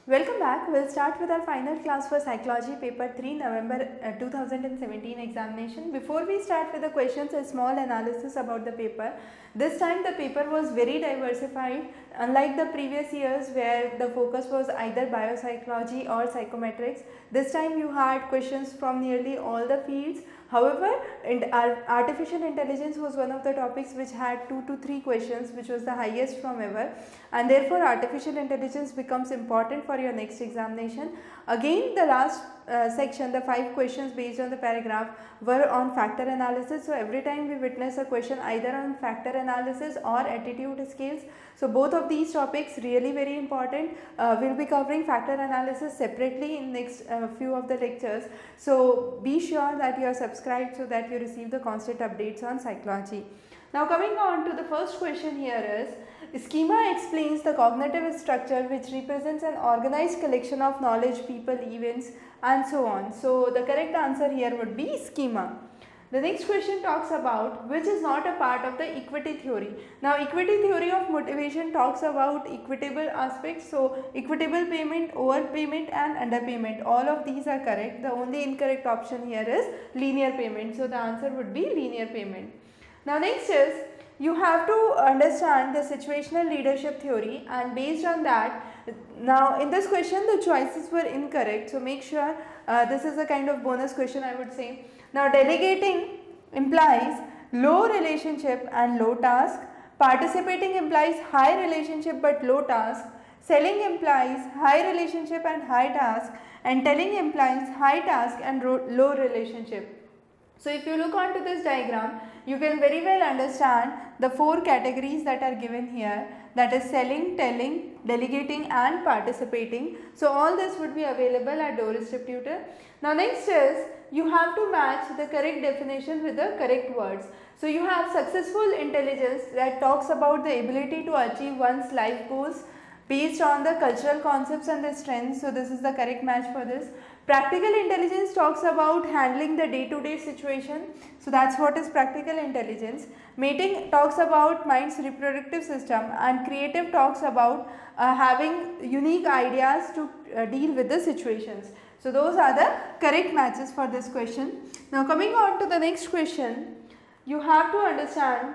Welcome back. We'll start with our final class for Psychology Paper 3 November 2017 examination. Before we start with the questions, a small analysis about the paper. This time the paper was very diversified, unlike the previous years where the focus was either biopsychology or psychometrics. This time you had questions from nearly all the fields. However, artificial intelligence was one of the topics which had 2 to 3 questions, which was the highest from ever, and therefore artificial intelligence becomes important for your next examination. Again, the last section, the 5 questions based on the paragraph were on factor analysis. So every time we witness a question either on factor analysis or attitude scales. So both of these topics really very important. We'll be covering factor analysis separately in next few of the lectures. So be sure that you are subscribed so that you receive the constant updates on psychology. Now coming on to the first question here is, schema explains the cognitive structure which represents an organized collection of knowledge, people, events and so on. So the correct answer here would be schema. The next question talks about which is not a part of the equity theory. Now equity theory of motivation talks about equitable aspects. So equitable payment, overpayment and underpayment, all of these are correct. The only incorrect option here is linear payment. So the answer would be linear payment. Now next is, you have to understand the situational leadership theory, and based on that, now in this question the choices were incorrect. So make sure this is a kind of bonus question, I would say. Now delegating implies low relationship and low task, participating implies high relationship but low task, selling implies high relationship and high task, and telling implies high task and low relationship. So if you look onto this diagram, you can very well understand the 4 categories that are given here, that is selling, telling, delegating and participating. So all this would be available at doorstep tutor. Now next is, you have to match the correct definition with the correct words. So you have successful intelligence that talks about the ability to achieve one's life goals based on the cultural concepts and the strengths. So this is the correct match for this. Practical intelligence talks about handling the day-to-day situation. So that's what is practical intelligence. Mating talks about mind's reproductive system, and creative talks about having unique ideas to deal with the situations. So those are the correct matches for this question. Now coming on to the next question, you have to understand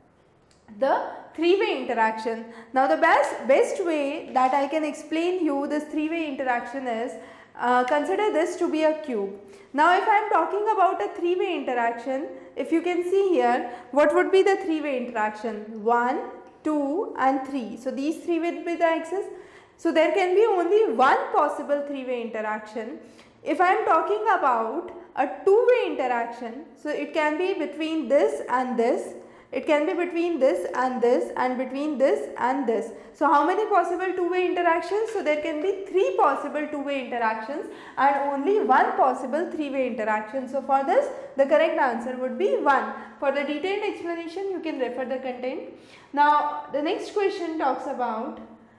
the three-way interaction. Now the best way that I can explain you this three-way interaction is, consider this to be a cube. Now if I am talking about a three-way interaction, if you can see here, what would be the three-way interaction? 1, 2 and 3. So these 3 will be the axes. So there can be only one possible three-way interaction. If I am talking about a two-way interaction, so it can be between this and this. It can be between this and this, and between this and this. So how many possible two-way interactions? So there can be 3 possible two-way interactions and only 1 possible three-way interaction. So for this, the correct answer would be 1. For the detailed explanation, you can refer the content. Now the next question talks about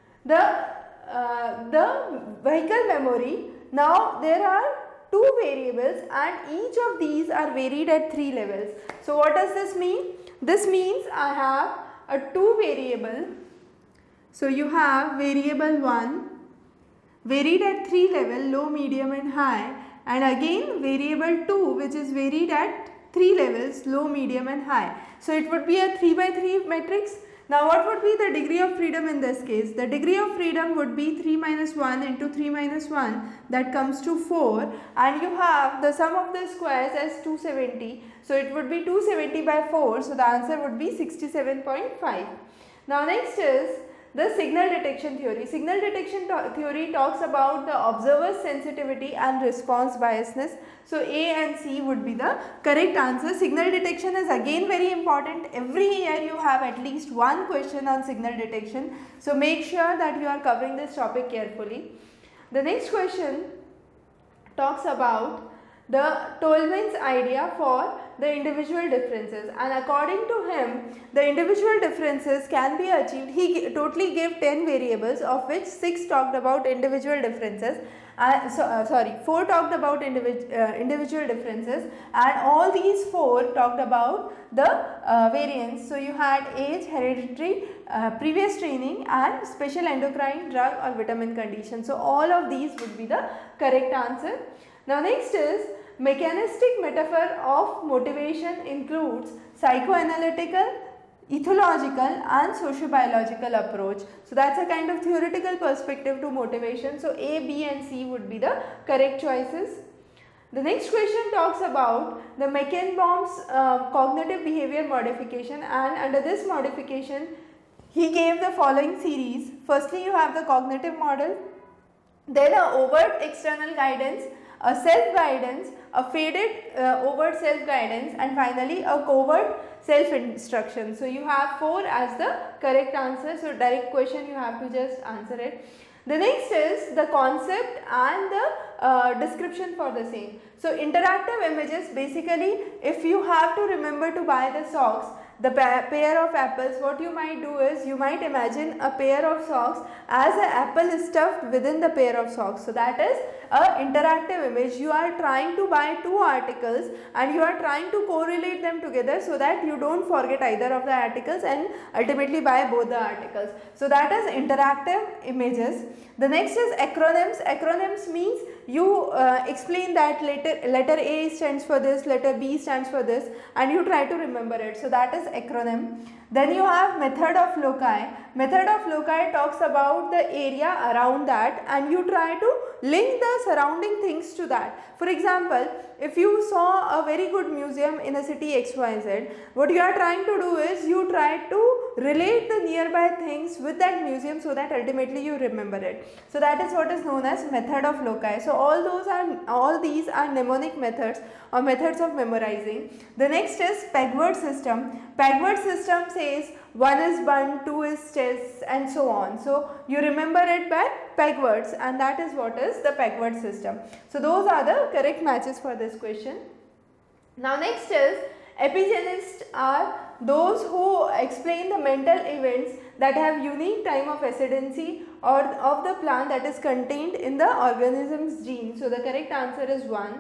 the vehicle memory. Now there are 2 variables and each of these are varied at 3 levels. So what does this mean? This means I have a 2 variable. So you have variable 1 varied at 3 level, low, medium and high, and again variable 2 which is varied at 3 levels, low, medium and high. So it would be a 3 by 3 matrix. Now what would be the degree of freedom in this case? The degree of freedom would be 3 minus 1 into 3 minus 1, that comes to 4, and you have the sum of the squares as 270. So it would be 270 by 4, so the answer would be 67.5. Now next is the signal detection theory. Signal detection theory talks about the observer's sensitivity and response biasness. So A and C would be the correct answer. Signal detection is again very important. Every year you have at least one question on signal detection. So make sure that you are covering this topic carefully. The next question talks about the Tolman's idea for the individual differences, and according to him the individual differences can be achieved. He totally gave 10 variables, of which 6 talked about individual differences, 4 talked about individual differences, and all these 4 talked about the variants. So you had age, hereditary, previous training, and special endocrine drug or vitamin condition. So all of these would be the correct answer. Now next is mechanistic metaphor of motivation includes psychoanalytical, ethological and sociobiological approach. So that's a kind of theoretical perspective to motivation. So A, B and C would be the correct choices. The next question talks about the Mekenbaum's cognitive behavior modification, and under this modification he gave the following series. Firstly you have the cognitive model, then a overt external guidance, a self-guidance, a faded overt self-guidance, and finally a covert self-instruction. So you have 4 as the correct answer. So direct question, you have to just answer it. The next is the concept and the description for the same. So interactive images, basically if you have to remember to buy the socks, the pair of apples, what you might do is you might imagine a pair of socks as an apple is stuffed within the pair of socks. So that is an interactive image. You are trying to buy 2 articles and you are trying to correlate them together so that you don't forget either of the articles and ultimately buy both the articles. So that is interactive images. The next is acronyms. Acronyms means you explain that letter A stands for this, letter B stands for this, and you try to remember it. So that is acronym. Then you have method of loci. Method of loci talks about the area around that and you try to link the surrounding things to that. For example, if you saw a very good museum in a city XYZ, what you are trying to do is you try to relate the nearby things with that museum so that ultimately you remember it. So that is what is known as method of loci. So all these are mnemonic methods or methods of memorizing. The next is pegword system. Pegword system says 1 is bun, 2 is chess and so on. So you remember it by pegwords, and that is what is the pegword system. So those are the correct matches for this question. Now next is epigenists are those who explain the mental events that have unique time of ascendancy or of the plant that is contained in the organism's gene. So the correct answer is 1.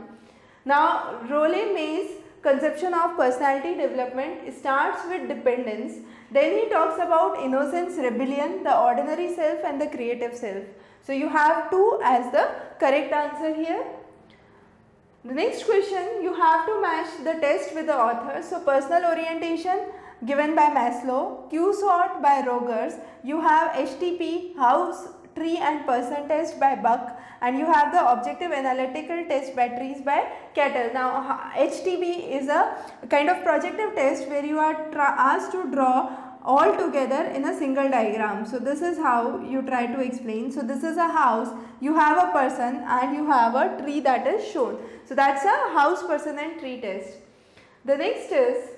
Now Rollet-May's conception of personality development starts with dependence. Then he talks about innocence, rebellion, the ordinary self and the creative self. So you have 2 as the correct answer here. The next question, you have to match the test with the author. So personal orientation given by Maslow, Q-sort by Rogers, you have HTP, house, tree and person test by Buck, and you have the objective analytical test by trees by Kettle. Now HTP is a kind of projective test where you are asked to draw all together in a single diagram. So this is how you try to explain. So this is a house, you have a person and you have a tree that is shown. So that's a house, person and tree test. The next is,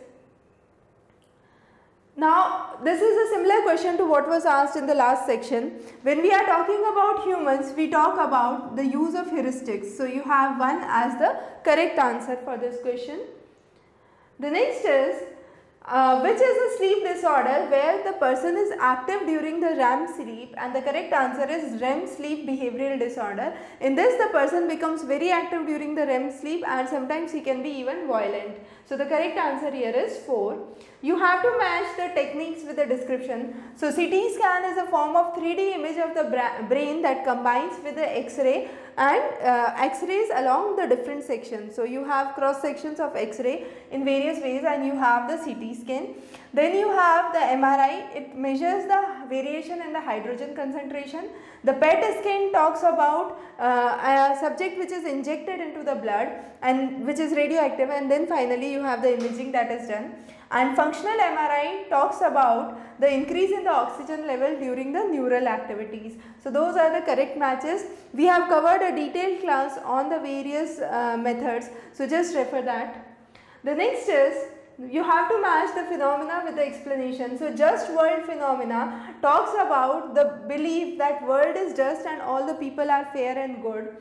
now this is a similar question to what was asked in the last section. When we are talking about humans, we talk about the use of heuristics. So you have 1 as the correct answer for this question. The next is, which is a sleep disorder where the person is active during the REM sleep, and the correct answer is REM sleep behavioral disorder. In this the person becomes very active during the REM sleep and sometimes he can be even violent. So the correct answer here is 4. You have to match the techniques with the description. So CT scan is a form of 3D image of the brain that combines with the X-ray and X-rays along the different sections. So you have cross sections of X-ray in various ways and you have the CT scan. Then you have the MRI, it measures the variation in the hydrogen concentration. The PET scan talks about a subject which is injected into the blood and which is radioactive, and then finally you have the imaging that is done. And functional MRI talks about the increase in the oxygen level during the neural activities. So those are the correct matches. We have covered a detailed class on the various methods, so just refer that. The next is, you have to match the phenomena with the explanation. So just world phenomena talks about the belief that world is just and all the people are fair and good.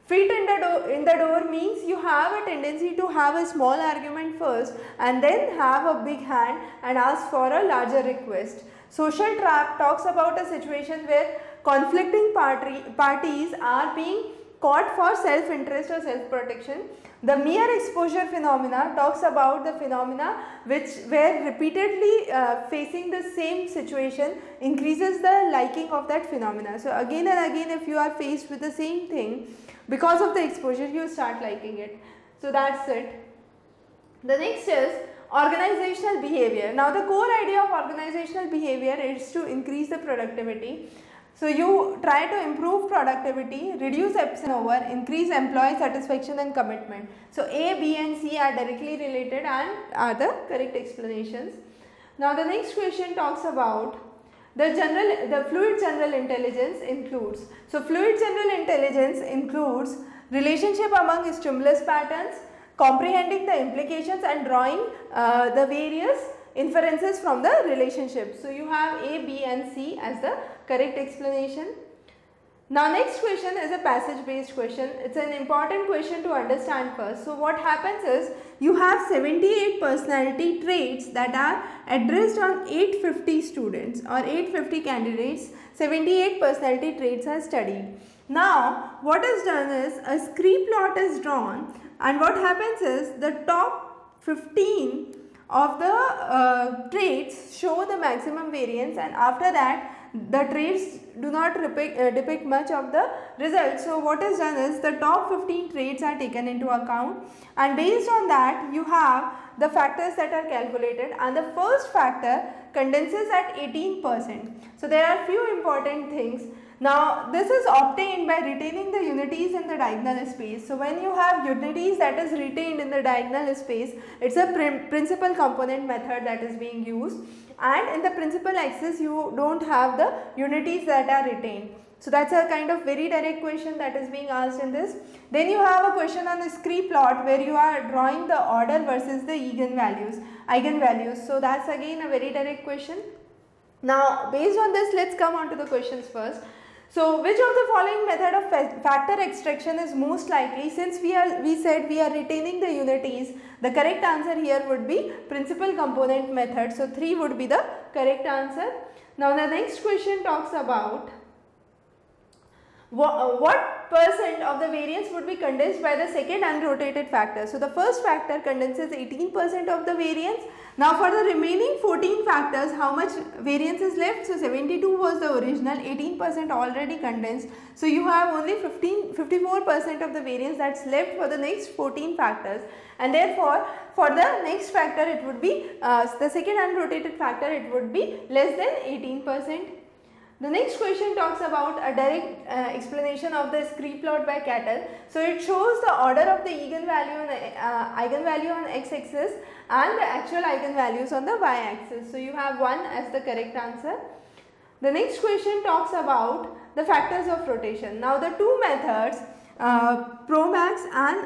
Feet in the door means you have a tendency to have a small argument first and then have a big hand and ask for a larger request. Social trap talks about a situation where conflicting parties are being caught for self-interest or self-protection. The mere exposure phenomena talks about the phenomena where repeatedly facing the same situation increases the liking of that phenomena. So again and again, if you are faced with the same thing, because of the exposure you start liking it. So that's it. The next is organizational behavior. Now the core idea of organizational behavior is to increase the productivity. So you try to improve productivity, reduce absence over, increase employee satisfaction and commitment. So A, B and C are directly related and are the correct explanations. Now the next question talks about the fluid general intelligence includes. So fluid general intelligence includes relationship among stimulus patterns, comprehending the implications and drawing the various inferences from the relationship. So you have A, B and C as the correct explanation. Now next question is a passage based question. It's an important question to understand first. So what happens is you have 78 personality traits that are addressed on 850 students or 850 candidates. 78 personality traits are studied. Now what is done is a scree plot is drawn, and what happens is the top 15 of the traits show the maximum variance, and after that the traits do not depict much of the result. So what is done is the top 15 traits are taken into account, and based on that you have the factors that are calculated, and the first factor condenses at 18%. So there are few important things. Now this is obtained by retaining the unities in the diagonal space. So when you have unities that is retained in the diagonal space, it's a principal component method that is being used, and in the principal axis you don't have the unities that are retained. So that's a kind of very direct question that is being asked in this. Then you have a question on the scree plot where you are drawing the order versus the eigenvalues. So that's again a very direct question. Now based on this, let's come on to the questions first. So which of the following method of factor extraction is most likely? Since we said we are retaining the unities, the correct answer here would be principal component method. So 3 would be the correct answer. Now the next question talks about what percent of the variance would be condensed by the second unrotated factor. So the first factor condenses 18% of the variance. Now for the remaining 14 factors, how much variance is left? So 72 was the original, 18% already condensed. So you have only 54% of the variance that's left for the next 14 factors, and therefore for the next factor it would be the second unrotated factor, it would be less than 18%. The next question talks about a direct explanation of the scree plot by Cattle. So it shows the order of the eigenvalue on x-axis and the actual eigenvalues on the y-axis. So you have 1 as the correct answer. The next question talks about the factors of rotation. Now the two methods, Promax and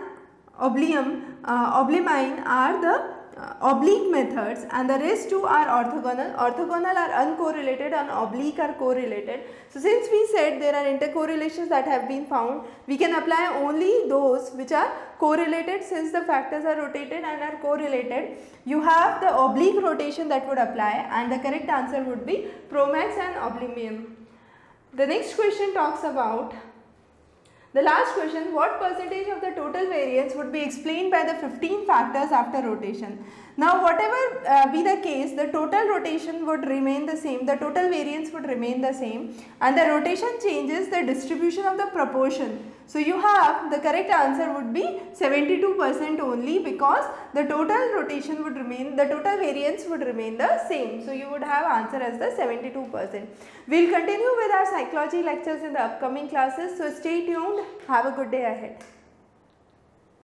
Oblymine are the oblique methods, and the rest two are orthogonal. Orthogonal are uncorrelated and oblique are correlated. So since we said there are intercorrelations that have been found, we can apply only those which are correlated. Since the factors are rotated and are correlated, you have the oblique rotation that would apply, and the correct answer would be Promax and Oblymine. The next question talks about the last question, what percentage of the total variance would be explained by the 15 factors after rotation? Now whatever be the case, the total rotation would remain the same, the total variance would remain the same, and the rotation changes the distribution of the proportion. So you have the correct answer would be 72% only, because the total rotation would remain, the total variance would remain the same. So you would have answer as the 72%. We will continue with our psychology lectures in the upcoming classes. So stay tuned. Have a good day ahead.